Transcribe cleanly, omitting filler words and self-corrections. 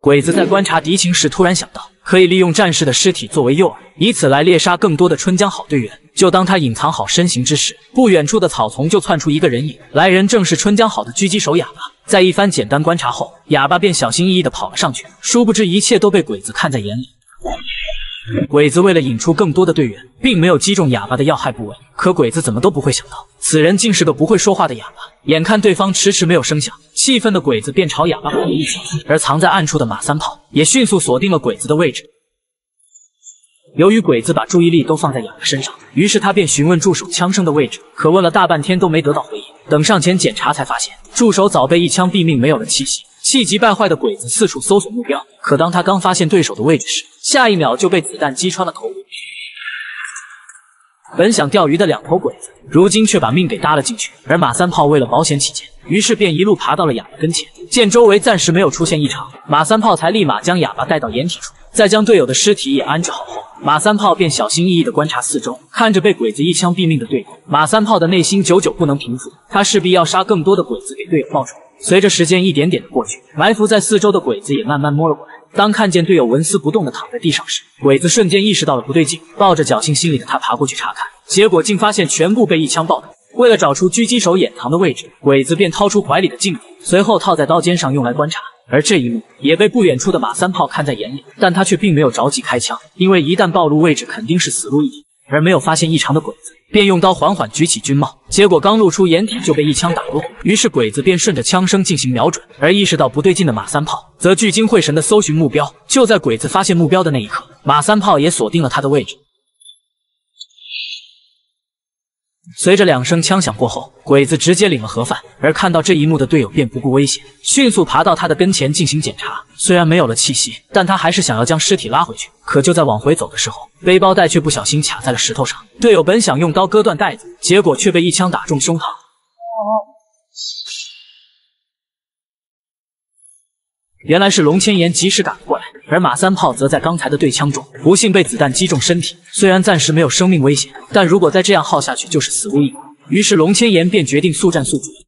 鬼子在观察敌情时，突然想到可以利用战士的尸体作为诱饵，以此来猎杀更多的春江好队员。就当他隐藏好身形之时，不远处的草丛就窜出一个人影，来人正是春江好的狙击手哑巴。在一番简单观察后，哑巴便小心翼翼地跑了上去，殊不知一切都被鬼子看在眼里。鬼子为了引出更多的队员，并没有击中哑巴的要害部位，可鬼子怎么都不会想到，此人竟是个不会说话的哑巴。眼看对方迟迟没有声响，气愤的鬼子便朝哑巴猛地一击，而藏在暗处的马三炮也迅速锁定了鬼子的位置。由于鬼子把注意力都放在哑巴身上，于是他便询问助手枪声的位置，可问了大半天都没得到回应。等上前检查，才发现助手早被一枪毙命，没有了气息。气急败坏的鬼子四处搜索目标，可当他刚发现对手的位置时，下一秒就被子弹击穿了头部。本想钓鱼的两头鬼子，如今却把命给搭了进去。而马三炮为了保险起见，于是便一路爬到了哑巴跟前，见周围暂时没有出现异常，马三炮才立马将哑巴带到掩体处，再将队友的尸体也安置好后，马三炮便小心翼翼地观察四周，看着被鬼子一枪毙命的队友，马三炮的内心久久不能平复，他势必要杀更多的鬼子给队友报仇。随着时间一点点的过去，埋伏在四周的鬼子也慢慢摸了过来。当看见队友纹丝不动地躺在地上时，鬼子瞬间意识到了不对劲，抱着侥幸心理的他爬过去查看，结果竟发现全部被一枪爆头。为了找出狙击手掩藏的位置，鬼子便掏出怀里的镜子，随后套在刀尖上用来观察。而这一幕也被不远处的马三炮看在眼里，但他却并没有着急开枪，因为一旦暴露位置，肯定是死路一条。而没有发现异常的鬼子便用刀缓缓举起军帽，结果刚露出掩体就被一枪打落。于是鬼子便顺着枪声进行瞄准，而意识到不对劲的马三炮则聚精会神地搜寻目标。就在鬼子发现目标的那一刻，马三炮也锁定了他的位置。随着两声枪响过后，鬼子直接领了盒饭，而看到这一幕的队友便不顾危险，迅速爬到他的跟前进行检查。虽然没有了气息，但他还是想要将尸体拉回去。可就在往回走的时候，背包带却不小心卡在了石头上，队友本想用刀割断带子，结果却被一枪打中胸膛。原来是龙千言及时赶了过来，而马三炮则在刚才的对枪中不幸被子弹击中身体，虽然暂时没有生命危险，但如果再这样耗下去就是死路一条。于是龙千言便决定速战速决，